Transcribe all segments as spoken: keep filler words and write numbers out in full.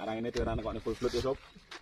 Sekarang ini diorang kok full blood ya sob.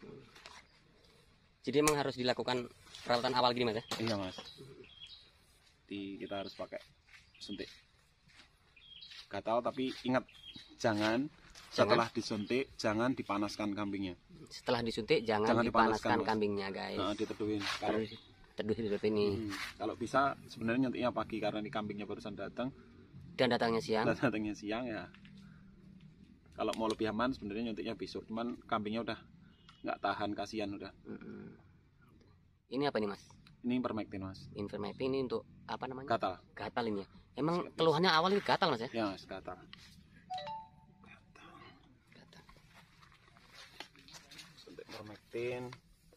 Jadi emang harus dilakukan perawatan awal gini mas ya? Iya mas. Di, kita harus pakai suntik gatal, tapi ingat jangan, jangan setelah disuntik jangan dipanaskan kambingnya. Setelah disuntik jangan, jangan dipanaskan, dipanaskan kambingnya guys. Nah, diteduhin. Kalau teduh hidup ini. Hmm, kalau bisa sebenarnya nyuntiknya pagi karena ini kambingnya barusan datang. Dan datangnya siang. Dan datangnya siang ya. Kalau mau lebih aman sebenarnya nyuntiknya besok, cuman kambingnya udah nggak tahan, kasihan udah. Mm-hmm. Ini apa nih mas? Ini Ivermectin mas. Ivermectin ini untuk apa namanya? Gatal. Gatal ini ya. Emang siap, keluhannya siap. Awal ini gatal mas ya? Ya mas, gatal. Gatal. Suntik Ivermectin.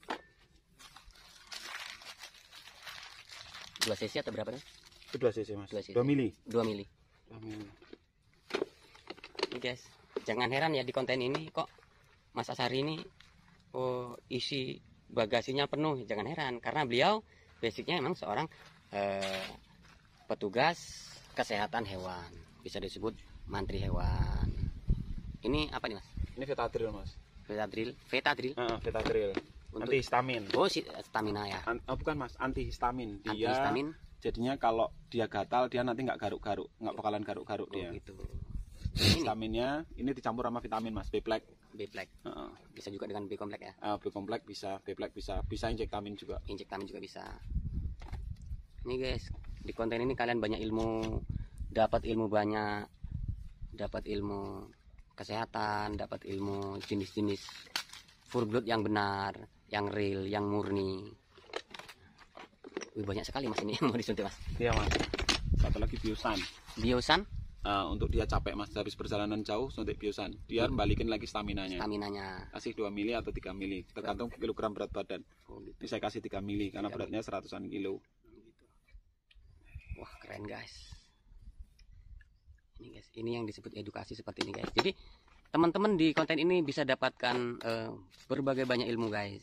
dua cc atau berapa nih? Itu dua cc mas. dua mili. dua mili. dua mili. Ini guys, jangan heran ya di konten ini kok Mas Asari ini oh isi bagasinya penuh. Jangan heran karena beliau basicnya memang seorang eh, petugas kesehatan hewan, bisa disebut mantri hewan. Ini apa nih mas? Ini Vetadril mas. Vetadril, Vetadril. Uh, Vetadril. Untuk antihistamin. Oh, si stamina ya. An oh, bukan mas, antihistamin. Dia antihistamin. Jadinya kalau dia gatal dia nanti nggak garuk-garuk, nggak bakalan garuk-garuk oh, dia. Gitu. Histaminnya ini dicampur sama vitamin mas, B-Black. B-Black. Uh, bisa juga dengan B-Complex ya. Uh, B-Complex bisa, B-Black bisa, bisa injektamin juga. Injektamin juga bisa. Ini guys, di konten ini kalian banyak ilmu, dapat ilmu banyak, dapat ilmu kesehatan, dapat ilmu jenis-jenis full blood yang benar, yang real, yang murni. Wih, banyak sekali mas ini yang mau disuntik mas. Iya mas. Satu lagi biosan. Biosan? Uh, untuk dia capek mas, habis perjalanan jauh suntik biosan. Dia hmm. balikin lagi staminanya. Staminanya. Kasih dua mili atau tiga mili, tergantung kilogram berat badan. Oh, gitu. Ini saya kasih tiga mili karena beratnya seratusan kilo. Wah keren guys. Ini guys, ini yang disebut edukasi seperti ini guys. Jadi teman-teman di konten ini bisa dapatkan uh, berbagai banyak ilmu guys.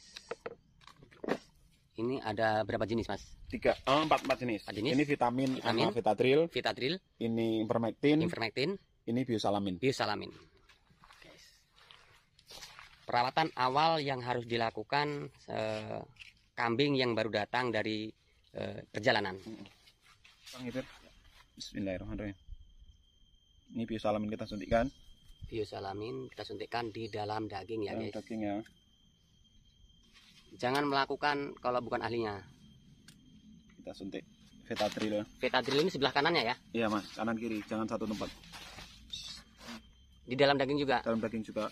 Ini ada berapa jenis mas? Tiga, oh, empat, empat jenis. empat jenis. Ini vitamin, vitamin Vetadril, Vetadril. Ini Ivermectin, Ivermectin. Ini biosalamin. Biosalamin. Guys. Perawatan awal yang harus dilakukan uh, kambing yang baru datang dari uh, perjalanan. Bismillahirrahmanirrahim. Ini biosalamin kita suntikkan. Biosalamin kita suntikkan di dalam daging ya dalam guys. Daging ya. Jangan melakukan kalau bukan ahlinya. Kita suntik Vetadril. Vetadril ini sebelah kanannya ya? Iya mas, kanan kiri, jangan satu tempat. Di dalam daging juga? Dalam daging juga.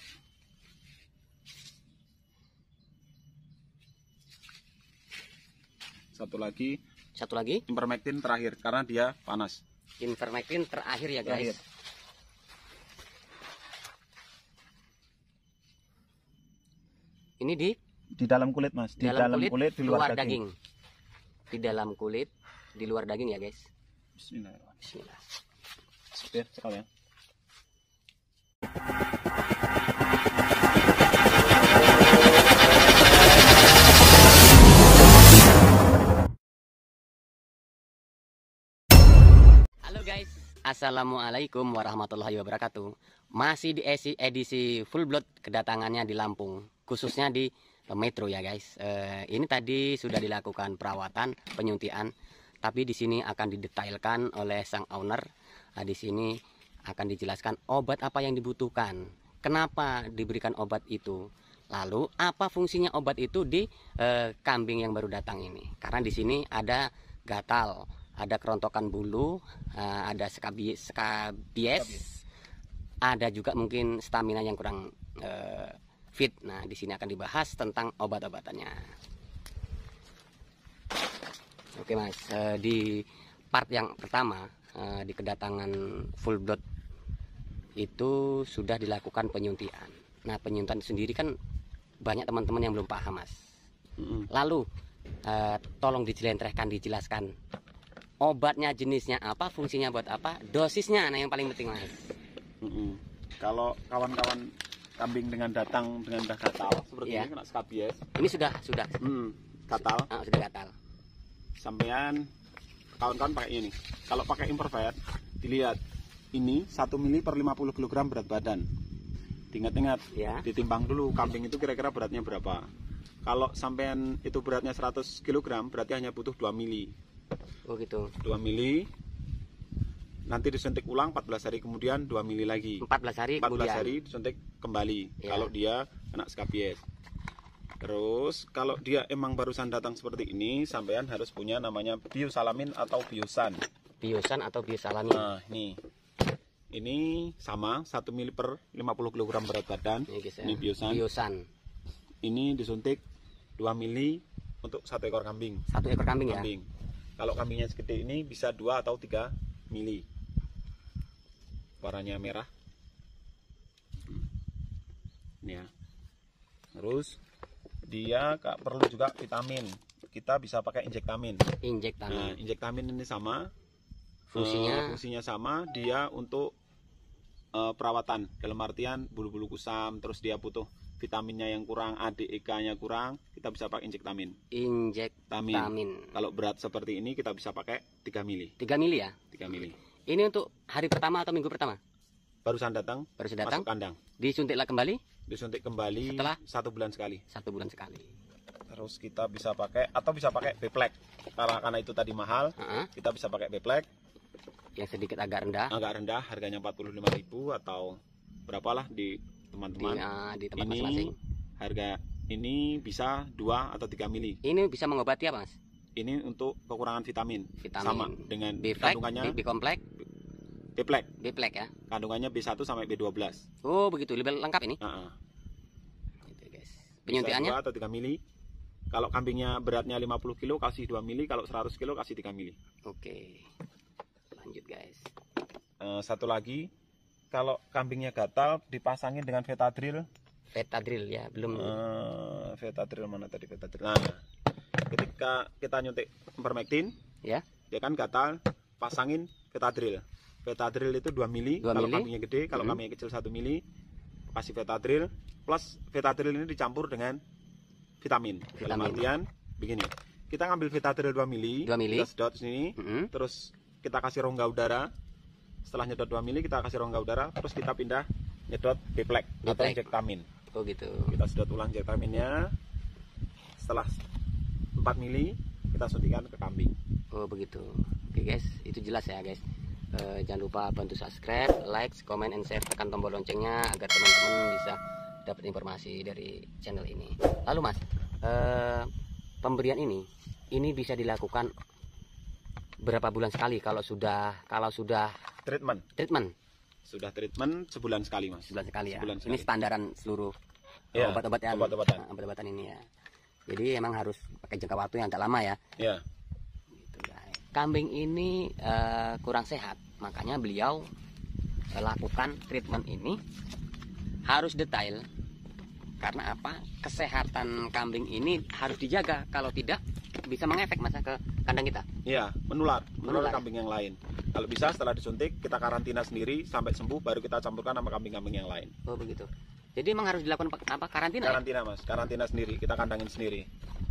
Satu lagi. Satu lagi. Ivermectin terakhir karena dia panas. Ivermectin terakhir ya guys. Terakhir. Ini di? Di dalam kulit mas. Di dalam, dalam kulit, kulit, di luar, luar daging. daging. Di dalam kulit, di luar daging ya guys. Bismillahirrahmanirrahim. Bismillah. Biar sekalian. Halo guys, assalamualaikum warahmatullahi wabarakatuh. Masih di edisi, edisi full blood kedatangannya di Lampung, khususnya di Metro ya guys. Eh, ini tadi sudah dilakukan perawatan penyuntikan, tapi di sini akan didetailkan oleh sang owner. Nah, di sini akan dijelaskan obat apa yang dibutuhkan, kenapa diberikan obat itu, lalu apa fungsinya obat itu di eh, kambing yang baru datang ini. Karena di sini ada gatal, ada kerontokan bulu, eh, ada skabies, skabies, ada juga mungkin stamina yang kurang eh, fit. Nah, di sini akan dibahas tentang obat-obatannya. Oke mas, eh, di part yang pertama eh, di kedatangan full blood itu sudah dilakukan penyuntikan. Nah, penyuntikan sendiri kan banyak teman-teman yang belum paham mas. Lalu eh, tolong dijelentrehkan, dijelaskan obatnya jenisnya apa, fungsinya buat apa, dosisnya, nah yang paling penting mas. Mm-mm. Kalau kawan-kawan kambing dengan datang dengan dah gatal seperti ya. Ini kena skabies. Ini sudah sudah hmm, gatal. Ah, sudah gatal. Sampean kawan-kawan pakai ini. Kalau pakai Impervet, dilihat ini satu mili per lima puluh kilogram berat badan. diingat-ingat, Ya. ditimbang dulu kambing itu kira-kira beratnya berapa. Kalau sampean itu beratnya seratus kilogram, berarti hanya butuh dua mili. Oh gitu. dua mili. Nanti disuntik ulang empat belas hari kemudian dua mili lagi. empat belas hari empat belas kemudian. hari disuntik kembali Ya. kalau dia kena skabies. Terus kalau dia emang barusan datang seperti ini, sampean harus punya namanya biosalamin atau biosan. Biosan atau biosalamin. Nah, ini. Ini sama satu mili per lima puluh kilogram berat badan. Ini, guys, ya. Ini biosan. Biosan. Ini disuntik dua mili untuk satu ekor kambing. Satu ekor kambing, Kambing. Kalau kambingnya segede ini bisa dua atau tiga mili. Warnanya merah. Ini ya. Terus dia Kak, perlu juga vitamin. Kita bisa pakai injektamin. ya. Injektamin. Nah, injektamin ini sama. Fungsinya Eh, fungsinya sama. Dia untuk eh, perawatan. Dalam artian bulu-bulu kusam. Terus dia butuh vitaminnya yang kurang, A D E K-nya kurang. Kita bisa pakai injektamin. injektamin. Tamin. Kalau berat seperti ini kita bisa pakai tiga mili. tiga mili ya. tiga mili. Ini untuk hari pertama atau minggu pertama? Barusan datang, Baru datang. masuk kandang. Disuntiklah kembali Disuntik kembali Setelah? satu bulan sekali. satu bulan sekali. Terus kita bisa pakai atau bisa pakai Beplek. Karena karena itu tadi mahal, Heeh. kita bisa pakai Beplek. Yang sedikit agak rendah Agak rendah, harganya empat puluh lima ribu atau berapalah di di, teman-teman. uh, di tempat Ini masing-masing. harga ini bisa dua atau tiga mili. Ini bisa mengobati apa, Mas? Ini untuk kekurangan vitamin. Vitamin. Sama dengan B-Flex, kandungannya B kompleks, Beplek. B-Flex ya. Kandungannya B satu sampai B dua belas. Oh, begitu. Lebih lengkap ini. Heeh. Gitu, guys. Bisa Penyuntikannya dua atau tiga mili. Kalau kambingnya beratnya lima puluh kilo kasih dua mili, kalau seratus kilo kasih tiga mili. oke. Lanjut, guys. Eh, satu lagi, kalau kambingnya gatal dipasangin dengan Vetadril. Vetadril ya, belum. Eh, Vetadril mana tadi Vetadril? Nah, ketika kita nyuntik Ivermectin, Ya. dia kan gatal, pasangin Vetadril. Vetadril itu dua mili dua kalau mili. kambingnya gede, kalau Mhm. kambingnya kecil satu mili, kasih Vetadril plus Vetadril ini dicampur dengan vitamin. Dalam Vitamin. artian begini. Kita ngambil Vetadril dua mili, dua mili. kita sedot sini, Mm-mm. terus kita kasih rongga udara. Setelah nyedot dua mili kita kasih rongga udara, terus kita pindah nyedot Beplek atau Beplek. injektamin. Oh gitu. Kita sedot ulang injektaminnya. Setelah empat mili kita suntikan ke kambing. Oh begitu. Oke guys, itu jelas ya guys. Eh, jangan lupa bantu subscribe, like, comment, and share, tekan tombol loncengnya agar teman-teman bisa dapat informasi dari channel ini. Lalu Mas, eh, pemberian ini ini bisa dilakukan berapa bulan sekali kalau sudah kalau sudah Treatment. treatment? Sudah treatment sebulan sekali, Mas. Sebulan sekali ya. Sebulan Ini sekali. standaran seluruh Ya, obat-obatan obat-obatan. eh, obat-obatan ini ya. Jadi emang harus pakai jangka waktu yang agak lama ya. Ya. Gitu, guys. Kambing ini eh, kurang sehat, makanya beliau eh, lakukan treatment ini harus detail. Karena apa? Kesehatan kambing ini harus dijaga. Kalau tidak bisa mengefek masa ke kandang kita. Iya, menular, menular Menular. ke kambing yang lain. Kalau bisa setelah disuntik kita karantina sendiri sampai sembuh baru kita campurkan sama kambing-kambing yang lain. Oh begitu. Jadi emang harus dilakukan apa? Karantina? Ya? Karantina, Mas. Karantina sendiri, kita kandangin sendiri.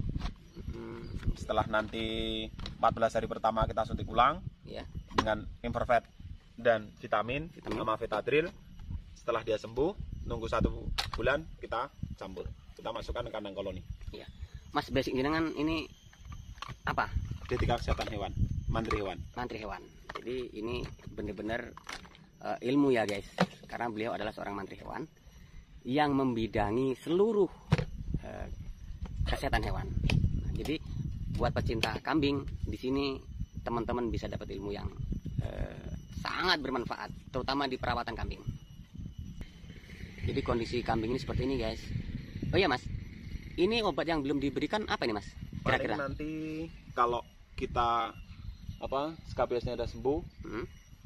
Hmm, Setelah nanti empat belas hari pertama kita suntik ulang ya. dengan Impervet dan vitamin, Vitamin. sama Vetadril. Setelah dia sembuh, nunggu satu bulan kita campur. Kita masukkan ke kandang koloni. Mas basic jenengan ini apa? D tiga kesehatan hewan, mantri hewan. Mantri hewan. Jadi ini benar-benar eh, ilmu ya guys. Karena beliau adalah seorang mantri hewan yang membidangi seluruh eh, kesehatan hewan. Nah, jadi buat pecinta kambing di sini teman-teman bisa dapat ilmu yang eh, sangat bermanfaat, terutama di perawatan kambing. Jadi kondisi kambing ini seperti ini guys. Oh iya Mas, ini obat yang belum diberikan apa ini Mas? Paling Kira-kira? nanti kalau kita apa skabiesnya udah sembuh, Hmm?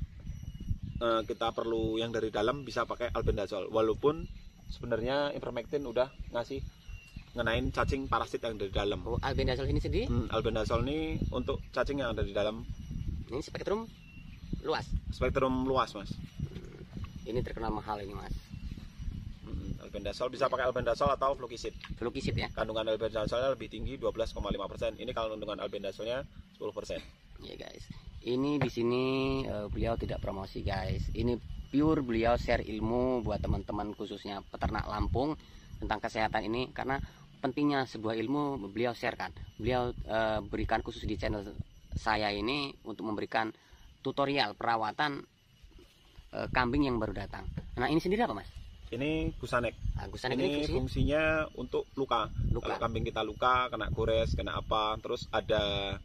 eh, kita perlu yang dari dalam bisa pakai albendazole. Walaupun sebenarnya Ivermectin udah ngasih ngenain cacing parasit yang dari dalam. Oh, albendazole ini sendiri? Hmm, albendazole ini untuk cacing yang ada di dalam Ini spektrum luas. spektrum luas, Mas. Ini terkenal mahal ini Mas. Hmm, albendazole bisa pakai albendazole atau flukisid. Flukisid ya. Kandungan albendazole lebih tinggi dua belas koma lima persen. Ini kalau kandungan albendazolenya sepuluh persen. Ya guys. Ini di sini eh, beliau tidak promosi guys. Ini pure beliau share ilmu buat teman-teman khususnya peternak Lampung tentang kesehatan ini, karena pentingnya sebuah ilmu beliau sharekan. Beliau uh, berikan khusus di channel saya ini untuk memberikan tutorial perawatan uh, kambing yang baru datang. Nah, ini sendiri apa, Mas? Ini gusanek. Nah, gusanek ini ini fungsinya, fungsinya untuk luka. luka. Kalau kambing kita luka, kena gores, kena apa, terus ada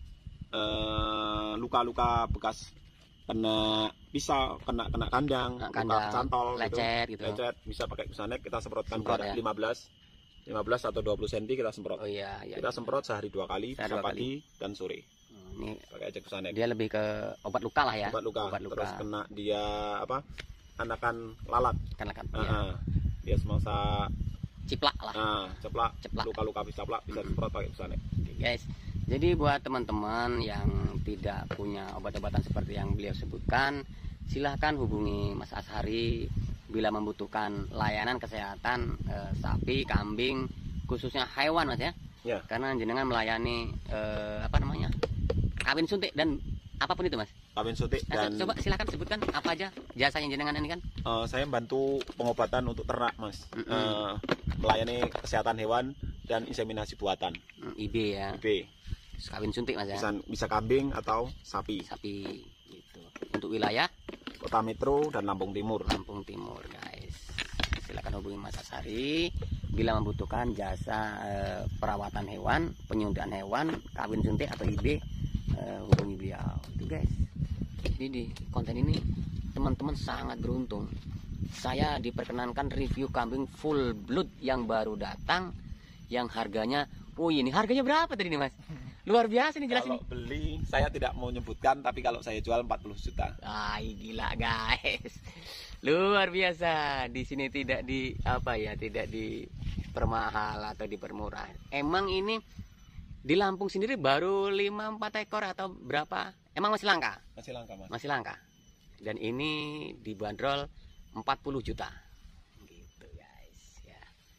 luka-luka uh, bekas kena pisau, kena kena kandang, Nah, luka kandang, cantol, lecet gitu. gitu. Lecet bisa pakai gusanek, kita semprotkan Semprot, jarak ya? lima belas atau dua puluh sentimeter kita semprot. Oh iya, iya. Kita semprot sehari dua kali, Sehari bisa dua pagi dan sore. Hmm, Ini Pakai aja gusanek. dia lebih ke obat luka lah ya. Obat luka. Obat luka. Terus kena dia apa? Anakan lalat. Kan kan. Ah, Ya. ah. Dia semangsa Ciplak lah. ah, ceplak, Ceplak. luka-luka bisa ceplak bisa semprot pakai gusanek. Oke, guys. Jadi buat teman-teman yang tidak punya obat-obatan seperti yang beliau sebutkan, silahkan hubungi Mas Ashari bila membutuhkan layanan kesehatan eh, sapi, kambing, khususnya hewan, Mas ya. Ya. Karena jenengan melayani eh, apa namanya? Kawin suntik dan apapun itu, Mas. Kawin suntik Nah, dan coba silahkan sebutkan apa aja jasa yang jenengan ini kan. eh, saya bantu pengobatan untuk ternak, Mas. Mm-mm. Eh, melayani kesehatan hewan dan inseminasi buatan. Hmm, I B ya. I B. Kawin suntik, Mas ya. Bisa bisa kambing atau sapi. Sapi gitu. Untuk wilayah Kota Metro dan Lampung Timur. Lampung Timur, guys. Silakan hubungi Mas Ashari bila membutuhkan jasa eh, perawatan hewan, penyuntikan hewan, kawin suntik atau I B, eh, hubungi beliau. Itu, guys. Jadi di konten ini teman-teman sangat beruntung. Saya diperkenankan review kambing full blood yang baru datang, yang harganya, oh ini harganya berapa tadi nih, Mas? Luar biasa nih jelasin. Kalau beli saya tidak mau menyebutkan, tapi kalau saya jual empat puluh juta. Ah, gila, guys. Luar biasa. Di sini tidak di apa ya, tidak dipermahal atau dipermurah. Emang ini di Lampung sendiri baru lima empat ekor atau berapa? Emang masih langka? Masih langka, Mas. Masih langka. Dan ini dibanderol empat puluh juta. Gitu, guys, ya.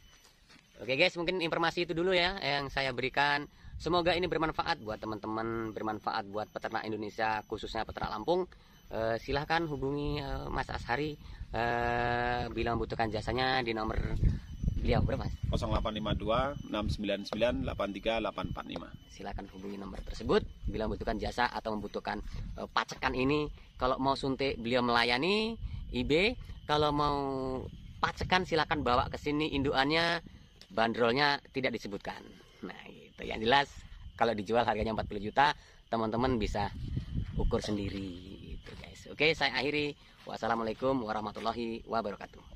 Oke, guys, mungkin informasi itu dulu ya yang saya berikan. Semoga ini bermanfaat buat teman-teman, bermanfaat buat peternak Indonesia, khususnya peternak Lampung. Eh, silahkan hubungi eh, Mas Ashari eh, bila membutuhkan jasanya di nomor beliau berapa, Mas? nol delapan lima dua enam sembilan sembilan delapan tiga delapan empat lima. Silahkan hubungi nomor tersebut bila membutuhkan jasa atau membutuhkan eh, pacekan ini. Kalau mau suntik beliau melayani I B, kalau mau pacekan silahkan bawa ke sini induannya, bandrolnya tidak disebutkan. Nah, gitu. Yang jelas kalau dijual harganya empat puluh juta, teman-teman bisa ukur sendiri gitu, guys. Oke, saya akhiri. Wassalamualaikum warahmatullahi wabarakatuh.